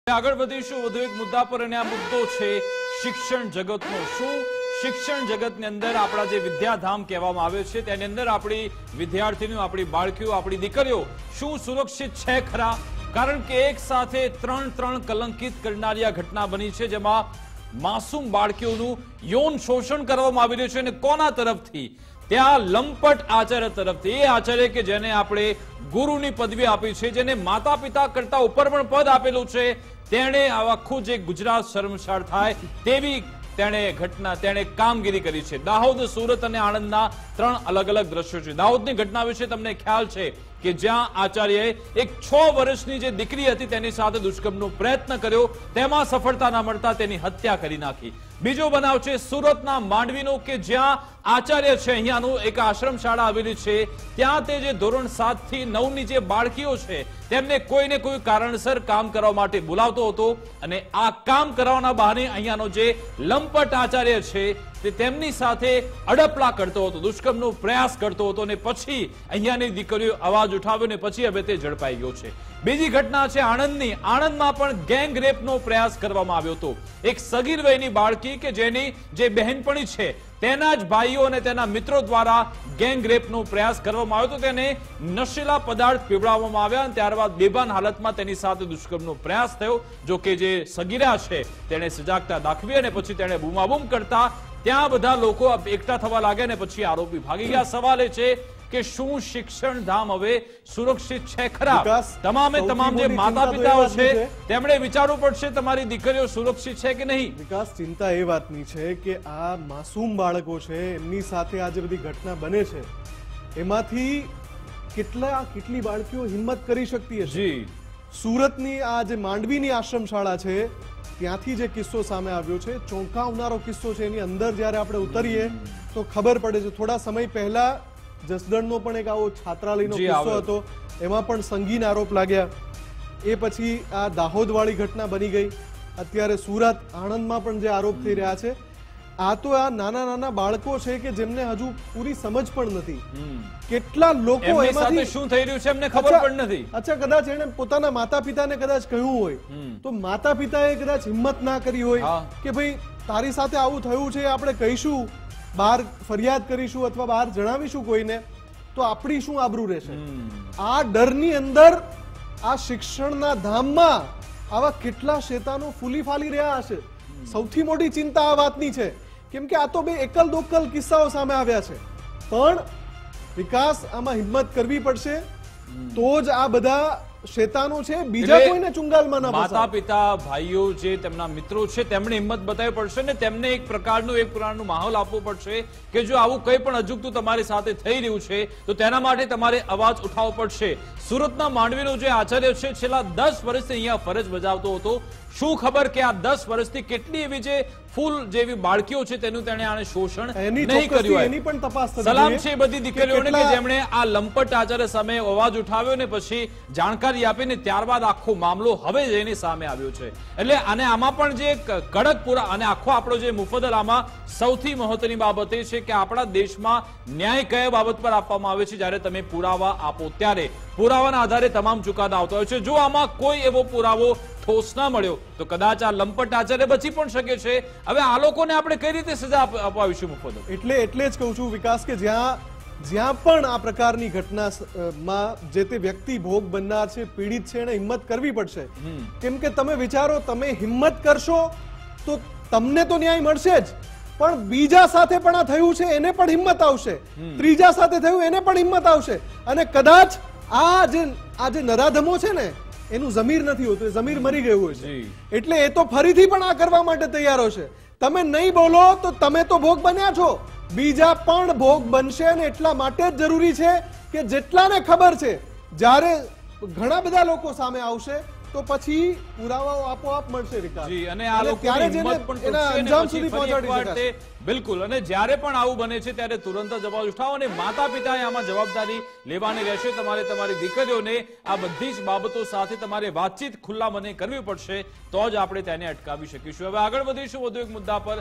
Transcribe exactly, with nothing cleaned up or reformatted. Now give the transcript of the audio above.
આગળ વધીશું વધુ એક મુદ્દા પર અને આ મુદ્દો છે શિક્ષણ જગતનો। શું શિક્ષણ જગતની અંદર આપણા જે વિદ્યાધામ કહેવામાં આવે છે તેની અંદર આપણી વિદ્યાર્થીઓ, આપણી બાળકીઓ, આપણી દીકરીઓ શું સુરક્ષિત છે ખરા? કારણ કે એક સાથે ત્રણ ત્રણ કલંકિત કરનારી આ ઘટના બની છે, જેમાં માસૂમ બાળકીઓનું યૌન શોષણ કરવામાં આવી રહ્યું છે અને કોના તરફથી? ત્યાં લંપટ આચાર્ય તરફથી। એ આચાર્ય કે જેને આપણે ગુરુની પદવી આપી છે, જેને માતા પિતા કરતા ઉપર પણ પદ આપેલું છે, તેણે આખું જે ગુજરાત શર્મસાર થાય તેવી તેણે ઘટના તેણે કામગીરી કરી છે। દાહોદ, સુરત અને આણંદના ત્રણ અલગ અલગ દ્રશ્યો છે। દાહોદની ઘટના વિશે તમને ખ્યાલ છે કે જ્યાં આચાર્યએ એક છ વર્ષની જે દીકરી હતી તેની સાથે દુષ્કર્મનો પ્રયત્ન કર્યો, તેમાં સફળતા ન મળતા તેની હત્યા કરી નાખી। બીજો બનાવ છે સુરતના માંડવીનો કે જ્યાં આચાર્ય છે, અહીંયાનું એક આશ્રમ શાળા આવેલી છે, ત્યાં તે જે ધોરણ સાત થી નવ ની જે બાળકીઓ છે તેમને કોઈને કોઈ કારણસર કામ કરવા માટે બોલાવતો હતો અને આ કામ કરવાના બહાને અહીંયાનો જે લંપટ આચાર્ય છે તે તેમની સાથે અડપલા કરતો હતો, દુષ્કર્મનો પ્રયાસ કરતો હતો અને પછી અહીંયાની દીકરીઓ અવાજ ઉઠાવ્યો ને પછી હવે તે ઝડપાઈ ગયો છે। બીજી ઘટના છે આણંદની। આણંદમાં પણ ગેંગ રેપનો પ્રયાસ કરવામાં આવ્યો હતો। એક સગીર વયની બાળકી કે જેની જે બહેનપણી છે તેના જ ભાઈઓ અને તેના મિત્રો દ્વારા ગેંગ રેપનો પ્રયાસ કરવામાં આવ્યો હતો। તેને નશીલા પદાર્થ પીવડાવવામાં આવ્યા અને ત્યારબાદ બેભાન હાલતમાં તેની સાથે દુષ્કર્મનો પ્રયાસ થયો। જો કે જે સગીરા છે તેણે સજાગતા દાખવી અને પછી તેણે બૂમાબૂમ કરતા ત્યાં બધા લોકો એકઠા થવા લાગ્યા અને પછી આરોપી ભાગી ગયા। સવાલ એ છે કે શું શિક્ષણ ધામ હવે સુરક્ષિત છે ખરા? તમામે તમામ જે માતા પિતાઓ છે તેમણે વિચારવું પડશે તમારી દીકરીઓ સુરક્ષિત છે કે નહીં। વિકાસ, ચિંતા એ વાતની છે કે આ માસૂમ બાળકો છે એમની સાથે આ જે બધી ઘટના બને છે એમાંથી કેટલા કેટલી બાળકીઓ હિંમત કરી શકતી હશે? સુરતની આ જે માંડવીની આશ્રમ શાળા છે ત્યાંથી જે કિસ્સો સામે આવ્યો છે, ચોંકાવનારો કિસ્સો છે। એની અંદર જ્યારે આપણે ઉતરીએ તો ખબર પડે છે। થોડા સમય પહેલા જસદણનો પણ એક આવો છાત્રાલયનો કિસ્સો હતો, એમાં પણ સંગીન આરોપ લાગ્યા। એ પછી આ દાહોદ વાળી ઘટના બની ગઈ, અત્યારે સુરત, આણંદમાં પણ જે આરોપ થઈ રહ્યા છે, આ તો આ નાના નાના બાળકો છે કે જેમને હજુ પૂરી સમજ પણ નથી। કેટલા લોકો એમાંથી શું થઈ રહ્યું છે એમને ખબર પણ નથી। અચ્છા, કદાચ એને પોતાના માતા પિતાને કદાચ કહ્યું હોય તો માતા પિતાએ કદાચ હિંમત ના કરી હોય કે ભાઈ તારી સાથે આવું થયું છે, આપણે કહીશું, બહાર ફરિયાદ કરીશું અથવા બહાર જણાવીશું કોઈને તો આપણી શું આબરૂ રહેશે? આ ડરની અંદર આ શિક્ષણના ધામમાં આવા કેટલા શેતાનો ફૂલી ફાલી રહ્યા હશે। સૌથી મોટી ચિંતા આ વાતની છે, કેમ કે આ તો બે એકલ દોકલ કિસ્સાઓ સામે આવ્યા છે, પણ વિકાસ આમાં હિંમત કરવી પડશે તો જ આ બધા શેતાનો છે બીજા કોઈને ચુંગાલમાં ના માતા પિતા, ભાઈઓ, જે તેમના મિત્રો છે તેમણે હિંમત બતાવવી પડશે ને તેમને એક પ્રકારનું એક પ્રકારનું માહોલ આપવો પડશે કે જો આવું કંઈ પણ અજુગતું તમારી સાથે થઈ રહ્યું છે તો તેના માટે તમારે અવાજ ઉઠાવવો પડશે। સુરતના માંડવીનો જે આચાર્ય છે છેલ્લા દસ વર્ષથી અહીંયા ફરજ બજાવતો હતો। શું ખબર કે આ દસ વર્ષથી કેટલી એવી જે ફૂલ જેવી બાળકીઓ છે તેનું તેણે આને શોષણ નહીં કર્યું, એની પણ તપાસ થવી સલામ છે બધી દીકરીઓને કે જેમણે આ લંપટ આચાર્ય સામે અવાજ ઉઠાવ્યો ને પછી જાણકારી આપીને ત્યારબાદ આખો મામલો હવે જેની સામે આવ્યો છે। એટલે આને આમાં પણ જે કડક પુરા અને આખો આપણો જે મુફદ્દલ આમાં સૌથી મહત્વની બાબત એ છે કે આપણા દેશમાં ન્યાય કયા બાબત પર આપવામાં આવે છે? જ્યારે તમે પુરાવા આપો ત્યારે પુરાવાના આધારે તમામ ચુકાદા આવતા હોય છે। જો આમાં કોઈ એવો પુરાવો ઠોસ ના મળ્યો તો કદાચ આ લંપટ આચાર્ય બચી પણ શકે છે। હવે આ લોકોને આપણે કઈ રીતે સજા અપાવીશું મુફદ્દલ? એટલે એટલે જ કહું છું વિકાસ કે જ્યાં જ્યાં પણ આ પ્રકારની ઘટનામાં જે તે વ્યક્તિ ભોગ બનનાર છે, પીડિત છે, એને હિંમત કરવી પડશે। કેમ કે તમે વિચારો, તમે હિંમત કરશો તો તમને તો ન્યાય મળશે જ, પણ બીજા સાથે પણ આ થયું છે એને પણ હિંમત આવશે, ત્રીજા સાથે થયું એને પણ હિંમત આવશે, અને કદાચ આ જે આ જે નરાધમો છે ને એનું જમીર નથી હોતું, જમીર મરી ગયું હોય છે, એટલે એ તો ફરીથી પણ આ કરવા માટે તૈયાર હશે। તમે નહીં બોલો તો તમે તો ભોગ બન્યા છો, બીજા પણ ભોગ બનશે, અને એટલા માટે જ જરૂરી છે કે જેટલાને ખબર છે જ્યારે ઘણા બધા લોકો સામે આવશે તો પછી પુરાવાઓ આપોઆપ મળશે વિકાસ। અને આ લોકો હિંમત પણ એના અંજામ સુધી પહોંચાડી શકાશે। બિલકુલ, અને જ્યારે પણ આવું બને છે ત્યારે તુરંત જ અવાજ ઉઠાવો અને માતા પિતાએ આમાં જવાબદારી લેવાની રહેશે। તમારે તમારી દીકરીઓને આ બધી જ બાબતો સાથે તમારે વાતચીત ખુલ્લા મને કરવી પડશે, તો જ આપણે તેને અટકાવી શકીશું। હવે આગળ વધીશું વધુ એક મુદ્દા પર।